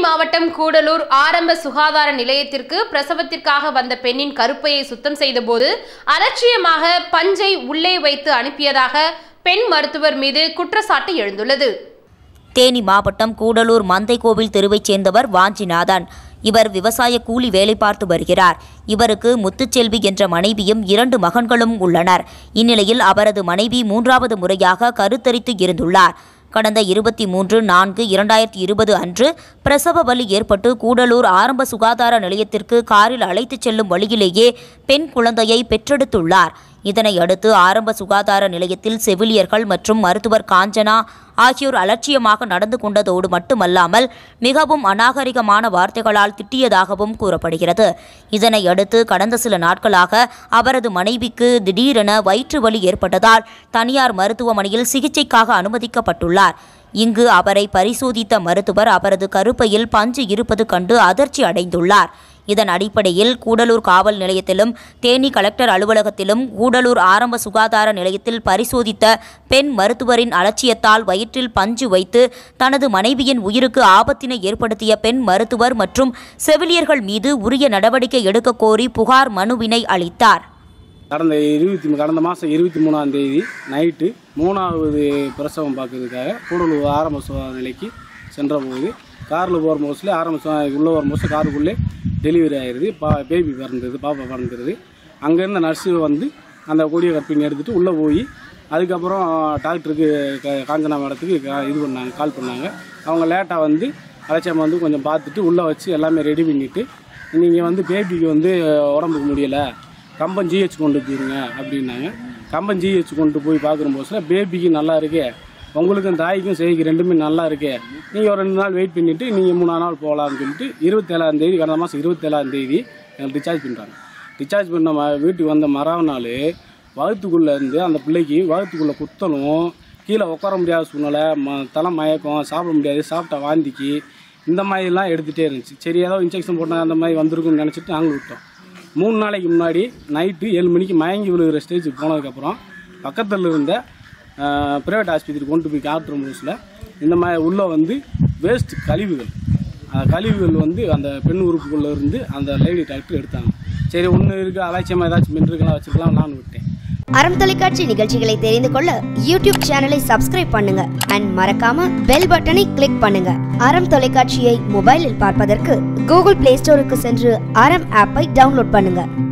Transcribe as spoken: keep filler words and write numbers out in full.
மாவட்டம் கூடலூர் ஆரம்ப சுகாதார நிலையத்திற்கு பிரசவத்திற்காக வந்த பெண்ணின் கருப்பையை சுத்தம் செய்தபோது அலட்சியமாக பஞ்சை உள்ளே வைத்து அனுப்பியதாக பெண் மருத்துவர் மீது குற்றச்சாட்டு எழுந்துள்ளது. தேனி மாவட்டம் கூடலூர் மந்தைக்கோவில் தெருவைச் சேர்ந்தவர் வாஞ்சிநாதன். இவர் விவசாய கூலி வேலை பார்த்து வருகிறார். இவருக்கு முத்துச்செல்வி என்ற மனைவியும் இரண்டு மகன்களும் உள்ளனர். இந்நிலையில் அவரது மனைவி மூன்றாவது முறையாக கருத்தரித்து இருந்துள்ளார். கடந்த இருபத்தி மூன்று நான்கு இரண்டாயிரத்தி இருபது அன்று பிரசவ வலி ஏற்பட்டு கூடலூர் ஆரம்ப சுகாதார நிலையத்திற்கு காரில் அழைத்துச் செல்லும் வழியிலேயே பெண் குழந்தையை பெற்றெடுத்துள்ளார். இதனை அடுத்து ஆரம்ப சுகாதார நிலையத்தில் செவிலியர்கள் மற்றும் மருத்துவர் காஞ்சனா ஆகியோர் அலட்சியமாக நடந்து கொண்டதோடு மட்டுமல்லாமல் மிகவும் அநாகரிகமான வார்த்தைகளால் திட்டியதாகவும் கூறப்படுகிறது. இதனை அடுத்து கடந்த சில நாட்களாக அவரது மனைவிக்கு திடீரென வயிற்று வலி ஏற்பட்டதால் தனியார் மருத்துவமனையில் சிகிச்சைக்காக அனுமதிக்கப்பட்டுள்ளார். இங்கு அவரை பரிசோதித்த மருத்துவர் அவரது கருப்பையில் பஞ்சு இருப்பது கண்டு அதிர்ச்சி அடைந்துள்ளார். இதன் அடிப்படையில் கூடலூர் காவல் நிலையத்திலும் தேனி கலெக்டர் அலுவலகத்திலும் கூடலூர் ஆரம்ப சுகாதார நிலையத்தில் பரிசோதித்த பெண் மருத்துவரின் அலட்சியத்தால் வயிற்றில் பஞ்சு வைத்து தனது மனைவியின் உயிருக்கு ஆபத்தினை ஏற்படுத்திய பெண் மருத்துவர் மற்றும் செவிலியர்கள் மீது உரிய நடவடிக்கை எடுக்க கோரி புகார் மனுவினை அளித்தார். கடந்த இருபத்தி கடந்த மாதம் இருபத்தி மூணாம் தேதி நைட்டு மூணாவது பிரசவம் பார்க்கறதுக்காக கூடலூர் ஆரம்ப சுகாதார நிலைக்கு சென்றபோது காரில் போகிற மோஸ்ட்லி ஆரம்ப சுகாதார உள்ளே வர மோஸ்ட்லி காருக்குள்ளே டெலிவரி ஆகிடுது. பா பேபி பிறந்தது பாப்பா பிறந்துருது. அங்கேருந்து நர்ஸு வந்து அந்த கொடிய கற்பிணி எடுத்துகிட்டு உள்ளே போய் அதுக்கப்புறம் டாக்டருக்கு க காஞ்சனா மேடத்துக்கு இது பண்ணாங்க கால் பண்ணாங்க. அவங்க லேட்டாக வந்து அலட்சியம் வந்து கொஞ்சம் பார்த்துட்டு உள்ளே வச்சு எல்லாமே ரெடி பண்ணிவிட்டு நீங்கள் வந்து பேபிக்கு வந்து உடம்புக்கு முடியலை கம்பம் ஜிஹெச் கொண்டு போயிருங்க அப்படின்னாங்க. கம்பம் ஜிஹெச் கொண்டு போய் பார்க்குற போதில் பேபிக்கு நல்லா இருக்கே, உங்களுக்கும் தாய்க்கும் செய்திக்கு ரெண்டுமே நல்லா இருக்கே, நீங்கள் ஒரு ரெண்டு நாள் வெயிட் பண்ணிவிட்டு நீங்கள் மூணாறு நாள் போகலான்னு சொல்லிட்டு இருபத்தேழாம் தேதி கடந்த மாதம் இருபத்தேழாம் தேதி எங்களுக்கு டிஸ்சார்ஜ் பண்ணுறாங்க. டிஸ்சார்ஜ் பண்ண ம வீட்டுக்கு வந்த மறாவது நாள் வகுத்துக்குள்ளே இருந்து அந்த பிள்ளைக்கு வகுத்துக்குள்ளே குத்தணும், கீழே உட்கார முடியாத சூழ்நிலை, ம தலை மயக்கம், சாப்பிட முடியாது, சாப்பிட்ட வாந்திக்கு இந்த மாதிரிலாம் எடுத்துகிட்டே இருந்துச்சு. சரி ஏதோ இன்ஜெக்ஷன் போட்டால் அந்த மாதிரி வந்திருக்குன்னு நினச்சிட்டு நாங்கள் விட்டோம். மூணு நாளைக்கு முன்னாடி நைட்டு ஏழு மணிக்கு மயங்கி விழுகிற ஸ்டேஜுக்கு போனதுக்கப்புறம் பக்கத்தில் இருந்த ப்ரைவேட் ஆஸ்பத்திரி கொண்டு போய் காட்டுற முழுசில் இந்த மாதிரி உள்ளே வந்து வேஸ்ட் கழிவுகள் கழிவுகள் வந்து அந்த பெண் உறுப்புக்குள்ளே இருந்து அந்த லேடி டாக்டர் எடுத்தாங்க. சரி ஒன்று இருக்குது அலட்சியமாக ஏதாச்சும் மென்றுக்கலாம் வச்சுக்கலாம் நான் விட்டேன். அறம் தொலைக்காட்சி நிகழ்ச்சிகளை தெரிந்து கொள்ள யூடியூப் சேனலை சப்ஸ்கிரைப் பண்ணுங்க அண்ட் மறக்காம பெல் பட்டனை கிளிக் பண்ணுங்க. அறம் தொலைக்காட்சியை மொபைலில் பார்ப்பதற்கு கூகுள் பிளே ஸ்டோருக்கு சென்று அறம் ஆப்பை டவுன்லோட் பண்ணுங்க.